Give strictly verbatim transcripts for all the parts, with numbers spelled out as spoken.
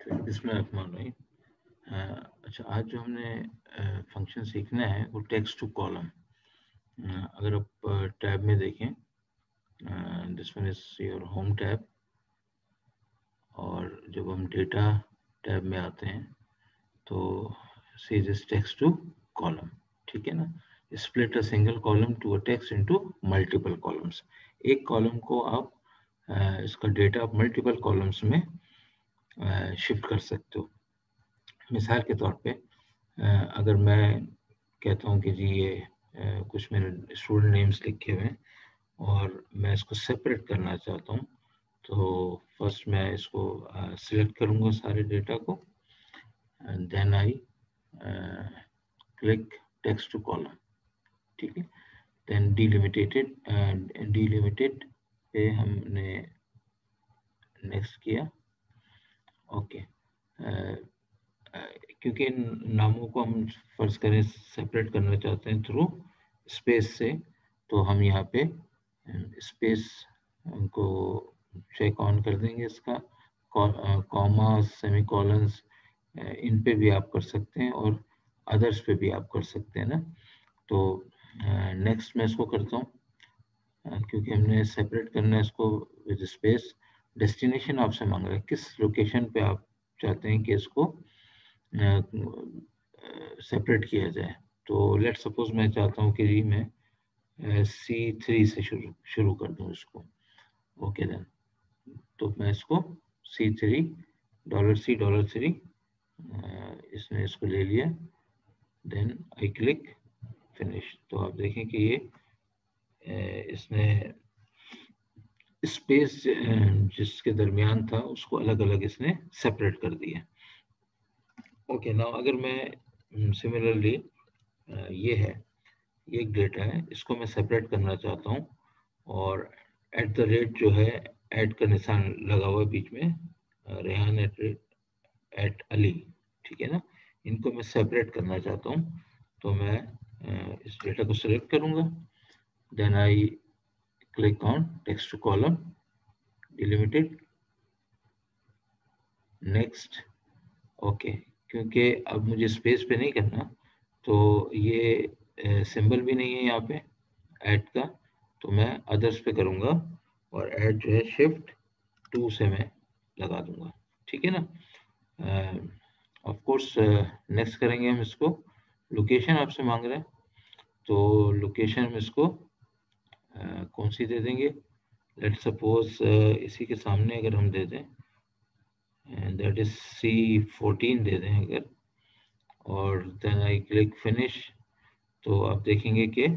बिस्मिल्लाहिर्रहमानिर्रहीम। अच्छा, आज जो हमने फंक्शन सीखना है वो टेक्स्ट टू कॉलम। अगर आप टैब में देखें, this one is your home tab, और जब हम डेटा टैब में आते हैं तो see this text to column, ठीक है ना। Split a single column to a text into multiple columns. एक कॉलम को आप uh, इसका डेटा आप मल्टीपल कॉलम्स में शिफ्ट uh, कर सकते हो। मिसाल के तौर पे अगर मैं कहता हूँ कि जी ये कुछ मेरे स्टूडेंट नेम्स लिखे हुए हैं और मैं इसको सेपरेट करना चाहता हूँ, तो फर्स्ट मैं इसको सिलेक्ट करूँगा सारे डेटा को, and then I click text to column, ठीक है। देन डिलिमिटेड डिलिमिटेड पे हमने नेक्स्ट किया, ओके। क्योंकि इन नामों को हम फर्ज करें सेपरेट करना चाहते हैं थ्रू स्पेस से, तो हम यहाँ पे स्पेस को चेक ऑन कर देंगे। इसका कॉमा, सेमी कॉलन्स, इन पे भी आप कर सकते हैं और अदर्स पे भी आप कर सकते हैं ना। तो नेक्स्ट मैं इसको करता हूँ, क्योंकि हमने सेपरेट करना है इसको विद स्पेस। डेस्टिनेशन आपसे मांग रहा है, किस लोकेशन पे आप चाहते हैं कि इसको सेपरेट uh, किया जाए। तो लेट सपोज मैं चाहता हूँ कि जी मैं सी थ्री से शुरू शुरू कर दूँ इसको, ओके देन। तो मैं इसको C three dollar C dollar three इसने इसको ले लिया, देन आई क्लिक फिनिश। तो आप देखें कि ये uh, इसने स्पेस जिसके दरमियान था उसको अलग अलग इसने सेपरेट कर दिया। ओके नाउ अगर मैं सिमिलरली ये है, ये एक डेटा है, इसको मैं सेपरेट करना चाहता हूँ और एट द रेट जो है ऐड का निशान लगा हुआ है बीच में, रेहान एट एट अली, ठीक है ना। इनको मैं सेपरेट करना चाहता हूँ, तो मैं इस डेटा को सिलेक्ट करूँगा, then I click on text to column, delimited, next, okay. क्योंकि अब मुझे स्पेस पे नहीं करना, तो ये सिंबल भी नहीं है यहाँ पे ऐड का, तो मैं अदर्स पे करूँगा और ऐड जो है शिफ्ट टू से मैं लगा दूंगा, ठीक है ना। ऑफ कोर्स नेक्स्ट करेंगे हम इसको, लोकेशन आपसे मांग रहे हैं, तो लोकेशन हम इसको uh, कौन सी दे देंगे। लेट सपोज uh, इसी के सामने अगर हम दे दें, and that is C fourteen दे दें अगर, और देन आई क्लिक फिनिश, तो आप देखेंगे कि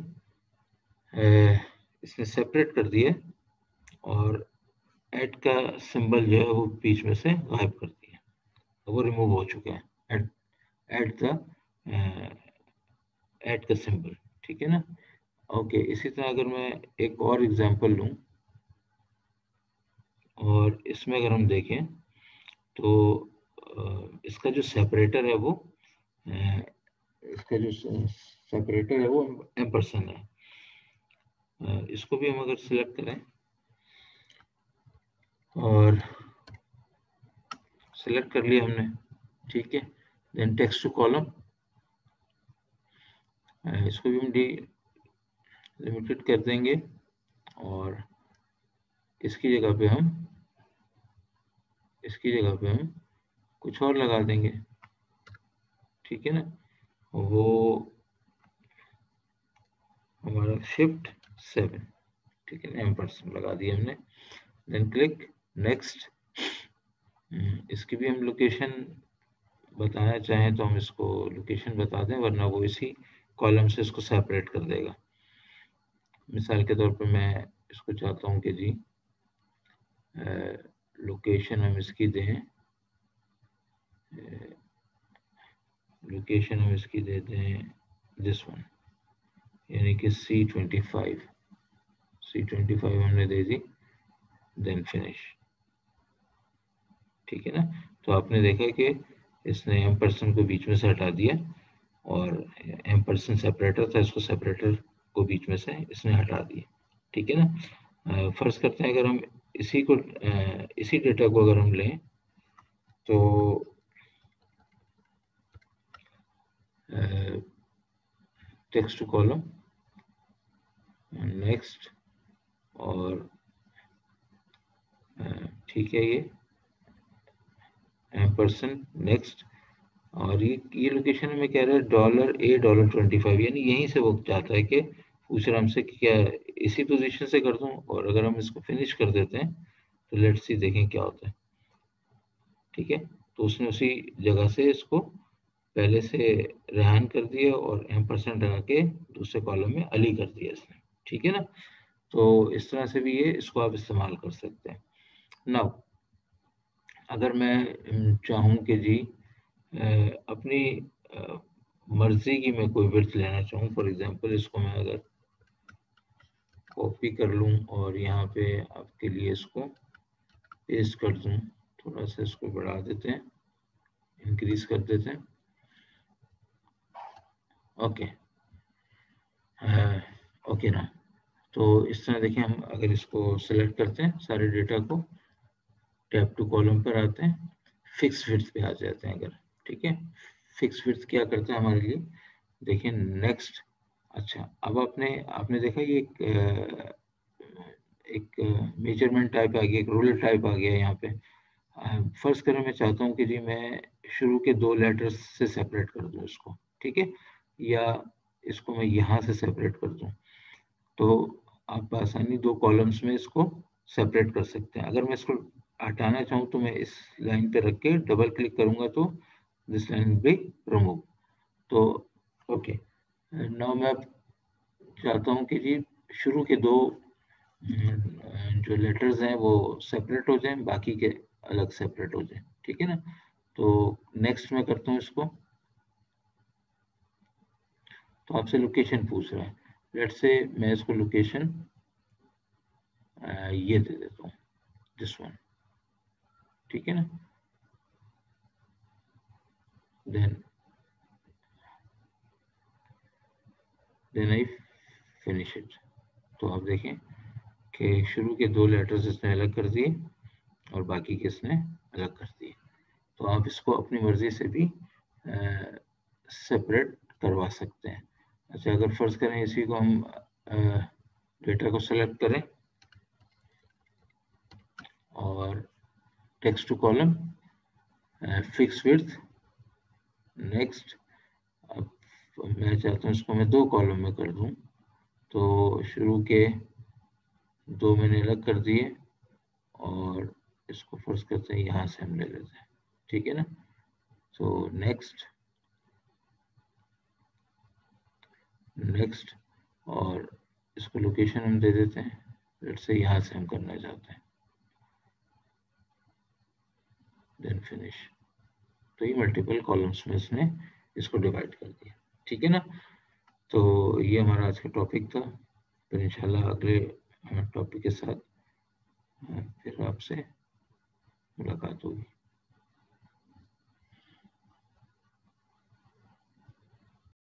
इसने सेपरेट कर दिया और ऐड का सिंबल जो है वो बीच में से गायब कर दिया, वो रिमूव हो चुका है, ऐड ऐड का ऐड का सिंबल, ठीक है ना। ओके, इसी तरह अगर मैं एक और एग्जांपल लूं और इसमें अगर हम देखें तो इसका जो सेपरेटर है वो इसका जो सेपरेटर है वो एम्परसेंड है। इसको भी हम अगर सिलेक्ट करें और सिलेक्ट कर लिया हमने, ठीक है, देन टेक्स्ट टू कॉलम, इसको भी हम डी लिमिटेड कर देंगे और इसकी जगह पे हम इसकी जगह पे हम कुछ और लगा देंगे, ठीक है ना। वो हमारा शिफ्ट सेवन, ठीक है ना, एम्परसेंड लगा दिया हमने, देन क्लिक नेक्स्ट। इसकी भी हम लोकेशन बताना चाहें तो हम इसको लोकेशन बता दें, वरना वो इसी कॉलम से इसको सेपरेट कर देगा। मिसाल के तौर पे मैं इसको चाहता हूँ कि जी लोकेशन हम इसकी दें, लोकेशन हम इसकी दे दें दिस वन, यानी कि C twenty five C twenty five हमने दे दी, देन फिनिश, ठीक है ना। तो आपने देखा कि इसने एम परसेंट को बीच में से हटा दिया और एम परसेंट सेपरेटर था, इसको सेपरेटर को बीच में से इसने हटा दिया, ठीक है ना। फर्ज करते हैं अगर हम इसी को इसी डेटा को अगर हम लें तो टेक्स्ट टू कॉलम, नेक्स्ट, और ठीक है, ये एम्परसेंड, नेक्स्ट, और ये ये लोकेशन में कह रहा है dollar A dollar twenty five, यानी यहीं से वो चाहता है कि पूछ रहा हमसे कि क्या इसी पोजीशन से कर दूं, और अगर हम इसको फिनिश कर देते हैं तो लेट्स सी देखें क्या होता है। ठीक है, तो उसने उसी जगह से इसको पहले से रेहान कर दिया और एम परसेंट लगा के दूसरे कॉलम में अली कर दिया इसने। ठीक है ना, तो इस तरह से भी ये इसको आप इस्तेमाल कर सकते हैं। नाउ अगर मैं चाहूँ कि जी अपनी मर्जी की मैं कोई विड्थ लेना चाहूँ, फॉर एग्जांपल इसको मैं अगर कॉपी कर लूँ और यहाँ पे आपके लिए इसको पेस्ट कर दूँ, थोड़ा सा इसको बढ़ा देते हैं, इंक्रीज कर देते हैं, ओके ओके ना। तो इस तरह देखिए, हम अगर इसको सेलेक्ट करते हैं सारे डेटा को, टैब टू कॉलम पर आते हैं, फिक्स विड्थ पे आ जाते हैं अगर, ठीक है। फिक्स विड्थ क्या करता है हमारे लिए, देखिए नेक्स्ट। अच्छा, अब आपने आपने देखा ये एक एक मेजरमेंट टाइप आ गया, एक रूलर टाइप आ गया यहाँ पे। फर्स्ट करें, मैं चाहता हूँ कि जी मैं शुरू के दो लेटर्स से सेपरेट कर दूँ इसको, ठीक है, या इसको मैं यहाँ से सेपरेट कर दूँ, तो आप आसानी दो कॉलम्स में इसको सेपरेट कर सकते हैं। अगर मैं इसको हटाना चाहूँ तो मैं इस लाइन पे रख के डबल क्लिक करूँगा तो दिस लाइन बी रिमूव। तो ओके, नाउ मैं चाहता हूँ कि जी शुरू के दो जो लेटर्स हैं वो सेपरेट हो जाएं, बाकी के अलग सेपरेट हो जाएं, ठीक है ना। तो नेक्स्ट मैं करता हूँ इसको, तो आपसे लोकेशन पूछ रहा है, लेट्स से मैं इसको लोकेशन ये दे देता हूँ, दिस वन, ठीक है ना। Then then I finish it. तो आप देखें कि शुरू के दो लेटर्स इसने अलग कर दिए और बाकी के इसने अलग कर दिए। तो आप इसको अपनी मर्जी से भी सेपरेट करवा सकते हैं। अच्छा, अगर फर्ज करें इसी को हम डेटा को सेलेक्ट करें और text to column, fix width, next. अब मैं चाहता हूँ इसको मैं दो कॉलम में कर दूं, तो शुरू के दो मैंने अलग कर दिए और इसको फर्ज करते हैं यहाँ से हम ले लेते हैं, ठीक है ना। तो नेक्स्ट नेक्स्ट, और इसको लोकेशन हम दे देते हैं, लेट्स से यहाँ से हम करना चाहते हैं, देन फिनिश। तो ये मल्टीपल कॉलम्स में इसने इसको डिवाइड कर दिया, ठीक है ना। तो ये हमारा आज का टॉपिक था, फिर इंशाल्लाह अगले टॉपिक के साथ फिर आपसे मुलाकात होगी।